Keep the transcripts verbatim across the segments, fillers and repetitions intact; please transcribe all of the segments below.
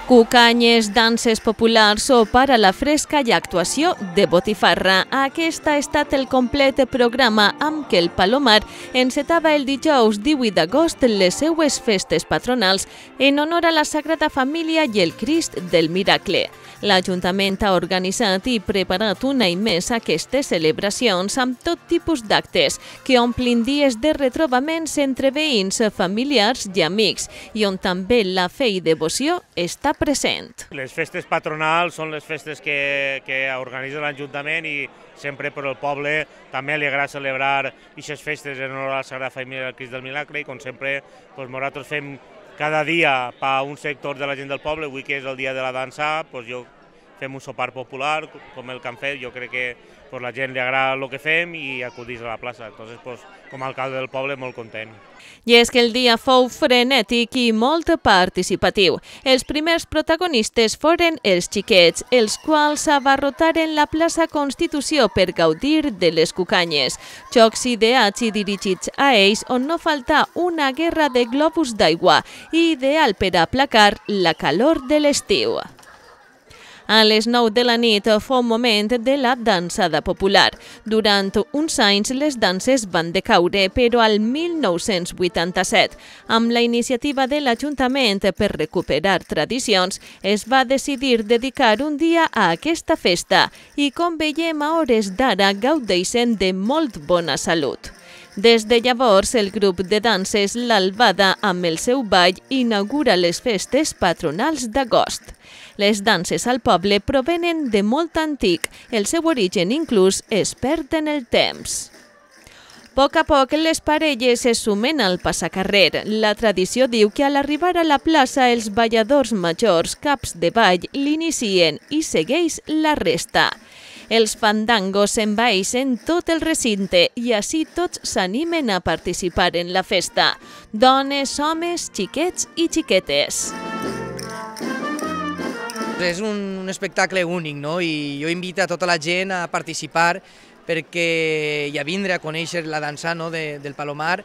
Cucanyes, danses populars, sopar a la fresca i actuació de botifarra. Aquest ha estat el complet programa amb què el Palomar encetava el dijous divuit d'agost les seues festes patronals en honor a la Sagrada Família i el Crist del Miracle. L'Ajuntament ha organitzat i preparat un any més aquestes celebracions amb tot tipus d'actes que omplin dies de retrobaments entre veïns, familiars i amics i on també la fe i devoció està present. Les festes patronals són les festes que, que organitza l'Ajuntament i sempre per al poble també li agrada celebrar aquestes festes en honor a la Sagrada Família del Crist del Miracle i com sempre doncs, nosaltres fem cada dia per a un sector de la gent del poble, avui que és el dia de la dansa, doncs jo fem un sopar popular com el que han fet, jo crec que pues, la gent li agrada el que fem i acudís a la plaça, entonces pues, com a alcalde del poble molt content. I és que el dia fou frenètic i molt participatiu. Els primers protagonistes foren els xiquets, els quals abarrotaren la plaça Constitució per gaudir de les cucanyes. Jocs ideats i dirigits a ells on no falta una guerra de globus d'aigua, ideal per aplacar la calor de l'estiu. A les nou de la nit fou moment de la dansada popular. Durant uns anys les danses van decaure, però al mil nou-cents vuitanta-set, amb la iniciativa de l'Ajuntament per recuperar tradicions, es va decidir dedicar un dia a aquesta festa i, com veiem a hores d'ara, gaudeixen de molt bona salut. Des de llavors, el grup de danses L'Albada, amb el seu ball, inaugura les festes patronals d'agost. Les danses al poble provenen de molt antic, el seu origen inclús es perd en el temps. A poc a poc les parelles es sumen al passacarrer. La tradició diu que a l'arribar a la plaça els balladors majors, caps de ball, l'inicien i segueix la resta. Els fandangos envaeixen tot el recinte i així tots s'animen a participar en la festa. Dones, homes, xiquets i xiquetes. És un, un espectacle únic, no? I jo invito a tota la gent a participar perquè i a vindre a conèixer la dansa, no? de, del Palomar.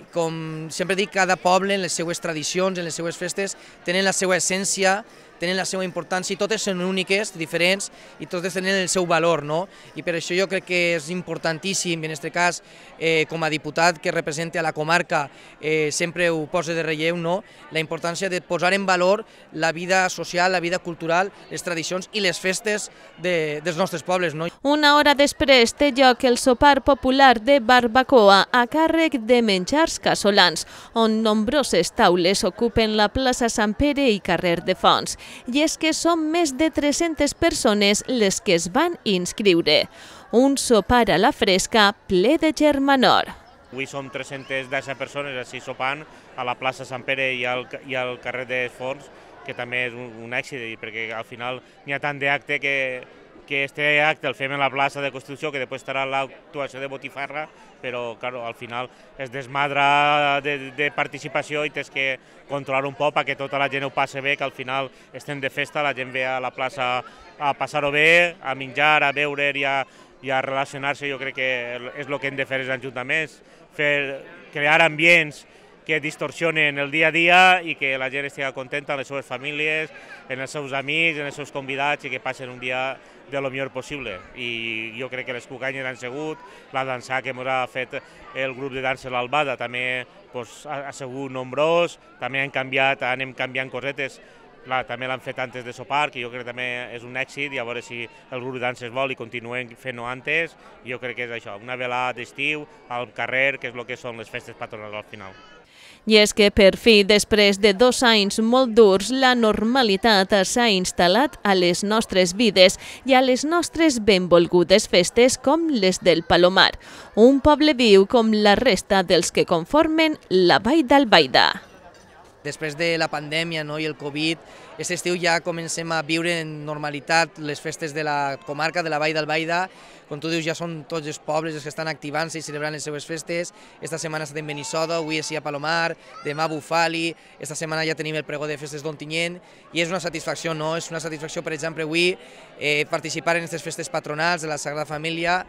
Com sempre dic, cada poble en les seues tradicions, en les seues festes, tenen la seva essència, tenen la seva importància i totes són úniques, diferents i totes tenen el seu valor, no? I per això jo crec que és importantíssim, en aquest cas, eh, com a diputat que representa a la comarca, eh, sempre ho posa de relleu, no? La importància de posar en valor la vida social, la vida cultural, les tradicions i les festes de, dels nostres pobles, no? Una hora després té lloc el sopar popular de barbacoa a càrrec de menjars casolans, on nombroses taules ocupen la plaça Sant Pere i carrer de Fonts. I és que són més de tres-centes persones les que es van inscriure. Un sopar a la fresca ple de germanor. Avui som tres-centes deu persones així sopant a la plaça Sant Pere i al, i al carrer de Fonts, que també és un, un èxit, perquè al final n'hi ha tant d'acte que que este acte el fem en la plaça de Constitució, que després estarà l'actuació de botifarra, però claro, al final es desmadra de, de participació i tens que controlar un poc perquè tota la gent ho passe bé, que al final estem de festa, la gent ve a la plaça a passar-ho bé, a menjar, a beure i a, i a relacionar-se. Jo crec que és el que hem de fer els ajuntaments, fer, crear ambients que distorsionen el dia a dia i que la gent estigui contenta, en les seves famílies, en els seus amics, en els seus convidats i que passen un dia de lo millor possible. I jo crec que les cucanyes han sigut, la dansa que ens ha fet el grup de dansa L'Albada també pues, ha sigut nombrós, també han canviat, anem canviant cosetes, clar, també l'han fet antes de sopar, que jo crec que també és un èxit, i a veure si el grup de danses vol i continuem fent-ho antes. Jo crec que és això, una velada d'estiu al carrer, que és el que són les festes patronals al final. I és que, per fi, després de dos anys molt durs, la normalitat s'ha instal·lat a les nostres vides i a les nostres benvolgudes festes com les del Palomar, un poble viu com la resta dels que conformen la Vall d'Albaida. Després de la pandèmia no, i el Covid, aquest estiu ja comencem a viure en normalitat les festes de la comarca de la Vall d'Albaida. Com tu dius, ja són tots els pobles els que estan activant-se i celebrant les seves festes. Esta setmana ha estat en Benissoda, avui és a Palomar, demà a Bufali, esta setmana ja tenim el pregó de festes d'Ontinyent i és una satisfacció, no? És una satisfacció, per exemple, avui eh, participar en aquestes festes patronals de la Sagrada Família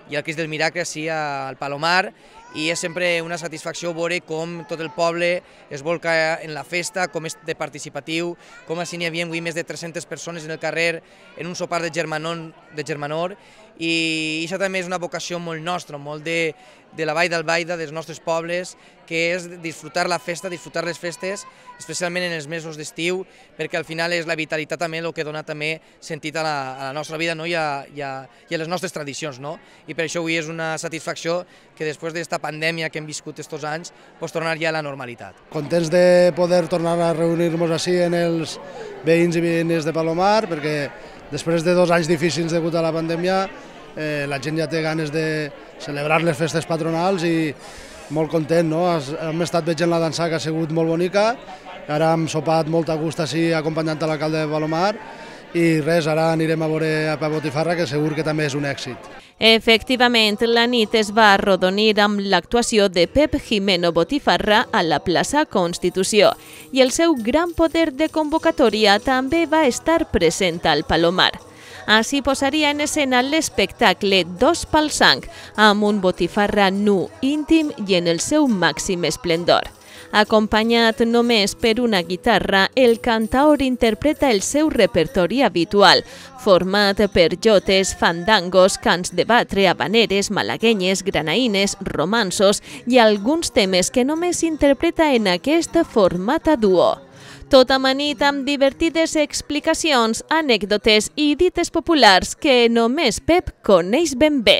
i el Crist del Miracle així al Palomar, i és sempre una satisfacció veure com tot el poble es volca en la festa, com és de participatiu, com així n'hi havia avui més de tres-centes persones en el carrer en un sopar de germanor, de germanor, i això també és una vocació molt nostra, molt de, de la Vall d'Albaida, dels nostres pobles, que és disfrutar la festa, disfrutar les festes, especialment en els mesos d'estiu, perquè al final és la vitalitat també el que dona també sentit a la, a la nostra vida, no? I, a, i, a, i a les nostres tradicions. No? I per això avui és una satisfacció que després d'aquesta pandèmia que hem viscut aquests anys, pues, tornar ja a la normalitat. Contents de poder tornar a reunir-nos així en els veïns i veïnes de Palomar, perquè després de dos anys difícils degut a la pandèmia, eh, la gent ja té ganes de celebrar les festes patronals i molt content, no? Hem estat veient la dansa que ha sigut molt bonica, ara hem sopat molt a gust així acompanyant l'alcalde de Palomar i res, ara anirem a veure a Pa Botifarra, que segur que també és un èxit. Efectivament, la nit es va arrodonir amb l'actuació de Pep Jimeno Botifarra a la plaça Constitució i el seu gran poder de convocatòria també va estar present al Palomar. Així posaria en escena l'espectacle Dos pel Sang, amb un Botifarra nu, íntim i en el seu màxim esplendor. Acompanyat només per una guitarra, el cantaor interpreta el seu repertori habitual, format per jotes, fandangos, cants de batre, habaneres, malaguenyes, granaïnes, romanços i alguns temes que només interpreta en aquest format a duo. Tot amanit amb divertides explicacions, anècdotes i dites populars que només Pep coneix ben bé.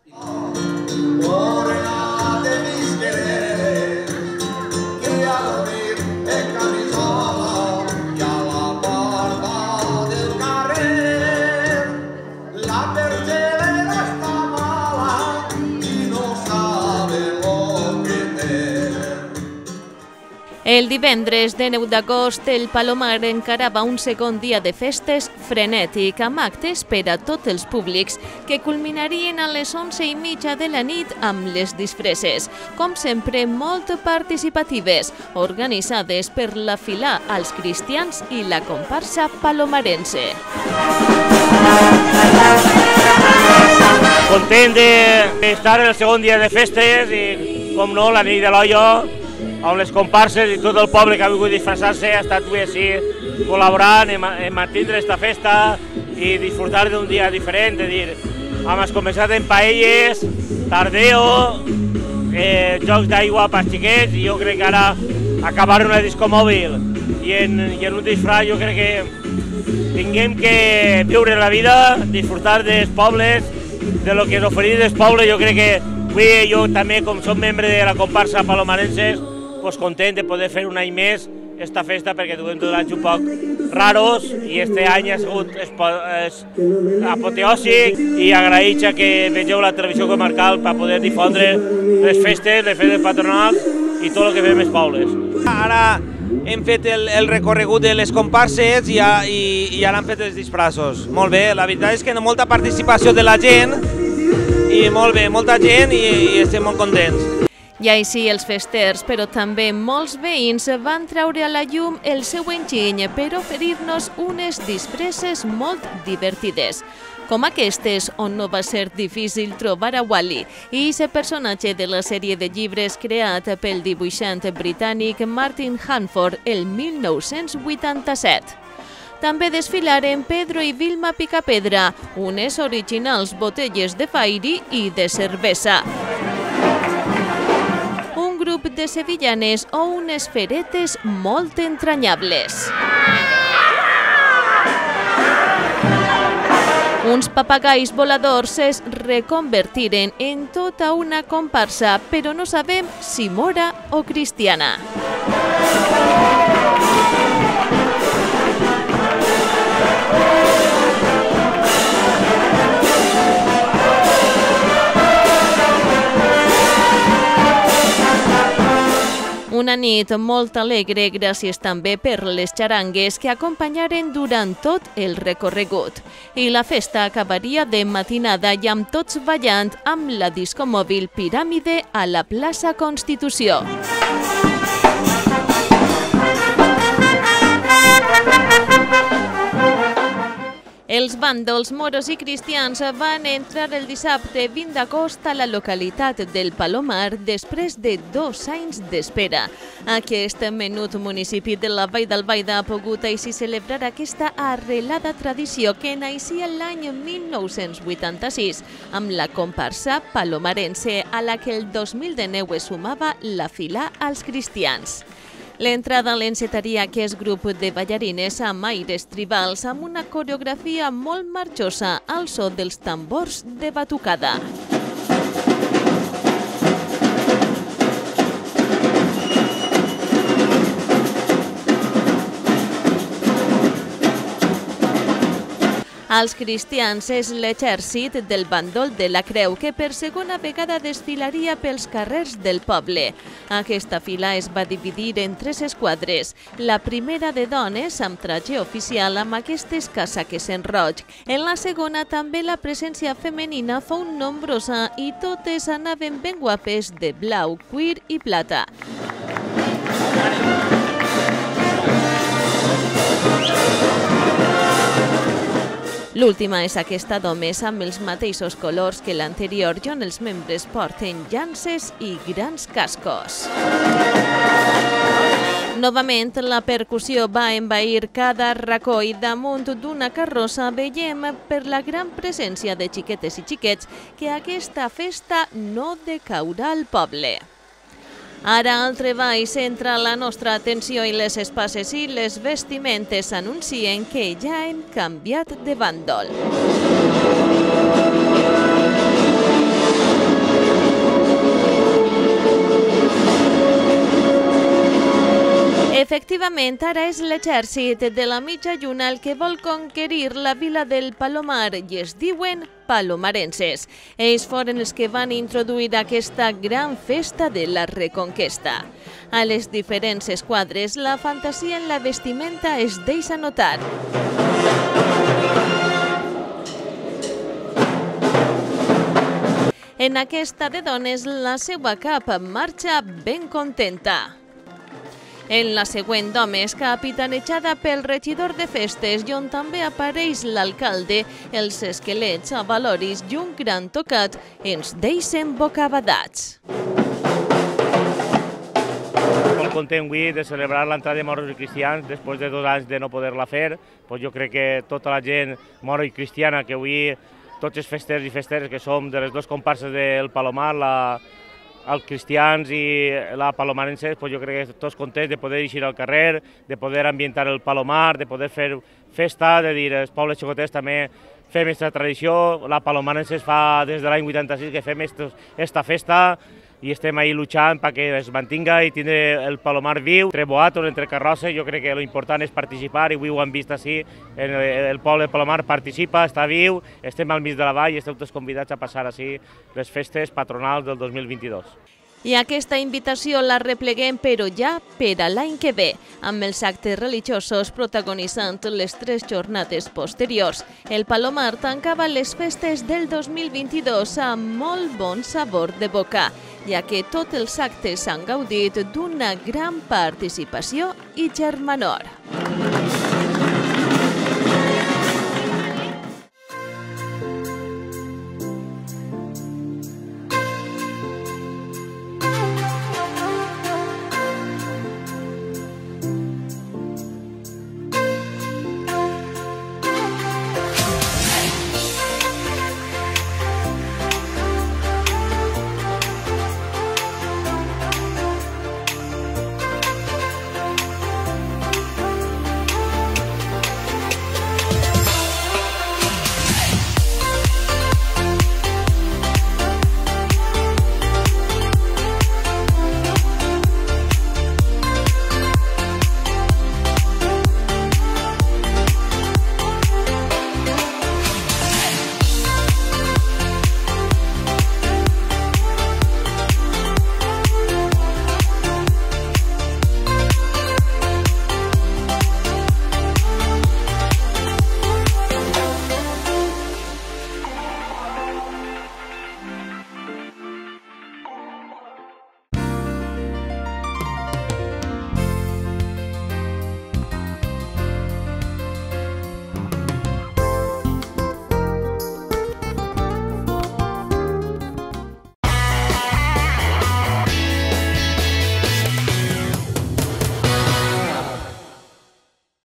El divendres de nou d'agost, el Palomar encarava un segon dia de festes frenètic, amb actes per a tots els públics, que culminarien a les onze i mitja de la nit amb les disfresses, com sempre molt participatives, organitzades per la Filà als Cristians i la comparsa palomarense. Content d'estar el segon dia de festes i, com no, la nit de l'Ollo, amb les comparses i tot el poble que ha vingut a disfressar-se ha estat avui així col·laborant en mantenir aquesta festa i disfrutar d'un dia diferent, és dir, hem començat en paelles, tardeo, eh, jocs d'aigua per xiquets i jo crec que ara acabar una disco mòbil i en, i en un disfraç jo crec que tinguem que viure la vida, disfrutar dels pobles, de lo que és oferir dels pobles. Jo crec que avui jo també, com som membre de la comparsa palomarenses, pues content de poder fer un any més esta festa perquè duem dos anys un poc raros i este any ha sigut apoteòsic i agraïts que vegeu la televisió comarcal per poder difondre les festes, les festes patronals i tot el que fem els pobles. Ara hem fet el, el recorregut de les comparses i, i, i ara hem fet els disfressos. Molt bé, la veritat és que hi ha molta participació de la gent i molt bé, molta gent i, i estem molt contents. I així els festers, però també molts veïns van treure a la llum el seu enginy per oferir-nos unes disfresses molt divertides, com aquestes on no va ser difícil trobar a Wall-E, i aquest personatge de la sèrie de llibres creat pel dibuixant britànic Martin Hanford el mil nou-cents vuitanta-set. També desfilaren Pedro i Vilma Picapedra, unes originals botelles de Fairy i de cervesa, un grup de sevillanes o unes feretes molt entranyables. Uns papagais voladors es reconvertiren en tota una comparsa, però no sabem si mora o cristiana. Una nit molt alegre gràcies també per les xarangues que acompanyaren durant tot el recorregut. I la festa acabaria de matinada i amb tots ballant amb la disco mòbil Piràmide a la plaça Constitució. Els bàndols moros i cristians van entrar el dissabte vint d'agost a la localitat del Palomar després de dos anys d'espera. Aquest menut municipi de la Vall d'Albaida ha pogut així celebrar aquesta arrelada tradició que naixia l'any mil nou-cents vuitanta-sis amb la comparsa palomarense a la que el dos mil dinou es sumava la fila als cristians. L'entrada l'encetaria aquest grup de ballarines amb aires tribals amb una coreografia molt marxosa al so dels tambors de batucada. Els cristians és l'exèrcit del bàndol de la Creu que per segona vegada desfilaria pels carrers del poble. Aquesta fila es va dividir en tres esquadres. La primera de dones amb traje oficial amb aquestes casaques en roig. En la segona també la presència femenina fou nombrosa i totes anaven ben guapes de blau, cuir i plata. L'última és aquesta d'homes amb els mateixos colors que l'anterior, on els membres porten llances i grans cascos. Novament, la percussió va envair cada racó i damunt d'una carrossa veiem per la gran presència de xiquetes i xiquets que aquesta festa no decaurà al poble. Ara al treball centra la nostra atenció i les espases i les vestimentes anuncien que ja hem canviat de bàndol. Efectivament, ara és l'exèrcit de la mitja lluna el que vol conquerir la vila del Palomar i es diuen palomarenses. Ells foren els que van introduir aquesta gran festa de la Reconquesta. A les diferents esquadres, la fantasia en la vestimenta es deixa notar. En aquesta de dones, la seva capa marxa ben contenta. En la següent d'homes, capitanejada pel regidor de festes i on també apareix l'alcalde, els esquelets avaloris i un gran tocat ens deixen bocabadats. Molt content avui de celebrar l'entrada de moros i cristians després de dos anys de no poder-la fer. Pues jo crec que tota la gent moro i cristiana, que avui tots els festers i festeres que som de les dues comparses del Palomar, la els cristians i la palomarense, pues jo crec que tots contents de poder eixir al carrer, de poder ambientar el Palomar, de poder fer festa, de dir, els pobles xicotets també fem aquesta tradició, la palomarense es fa des de l'any vuitanta-sis que fem aquesta festa i estem ahí lluitant perquè es mantinga i tindre el Palomar viu, entre boatos, entre carrosses. Jo crec que l'important és participar i avui ho hem vist així, el poble de Palomar participa, està viu, estem al mig de la vall i esteu tots convidats a passar així les festes patronals del dos mil vint-i-dos. I aquesta invitació la repleguem, però ja per a l'any que ve, amb els actes religiosos protagonitzant les tres jornades posteriors. El Palomar tancava les festes del dos mil vint-i-dos amb molt bon sabor de boca, ja que tots els actes han gaudit d'una gran participació i germanor.